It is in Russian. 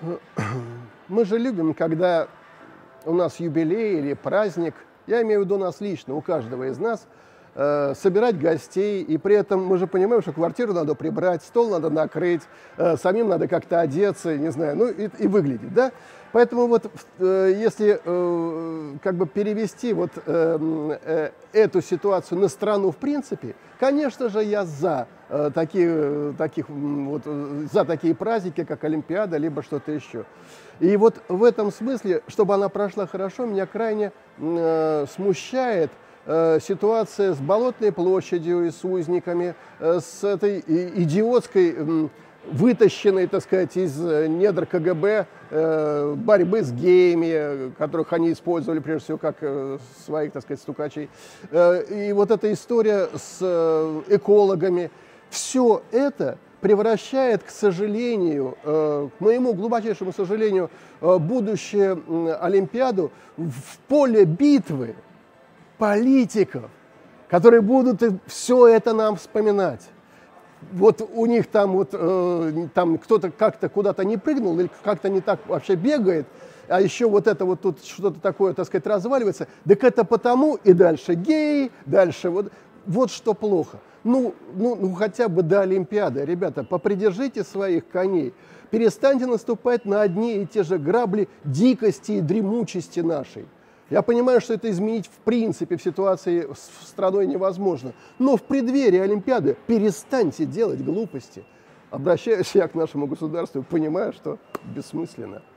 Мы же любим, когда у нас юбилей или праздник, я имею в виду нас лично, у каждого из нас, собирать гостей, и при этом мы же понимаем, что квартиру надо прибрать, стол надо накрыть, самим надо как-то одеться, не знаю, ну и выглядеть, да? Поэтому вот если как бы перевести вот эту ситуацию на страну в принципе, конечно же, я за такие праздники, как Олимпиада, либо что-то еще. И вот в этом смысле, чтобы она прошла хорошо, меня крайне смущает ситуация с Болотной площадью и с узниками, с этой идиотской, вытащенной, так сказать, из недр КГБ борьбы с геями, которых они использовали прежде всего как своих, так сказать, стукачей. И вот эта история с экологами. Все это превращает, к сожалению, к моему глубочайшему сожалению, будущее Олимпиаду в поле битвы политиков, которые будут все это нам вспоминать. Вот у них там, там кто-то как-то куда-то не прыгнул или как-то не так вообще бегает, а еще вот это вот тут что-то такое, так сказать, разваливается. Так это потому и дальше геи, дальше вот что плохо. Ну, хотя бы до Олимпиады, ребята, попридержите своих коней, перестаньте наступать на одни и те же грабли дикости и дремучести нашей. Я понимаю, что это изменить в принципе в ситуации с страной невозможно. Но в преддверии Олимпиады перестаньте делать глупости. Обращаюсь я к нашему государству, понимая, что бессмысленно.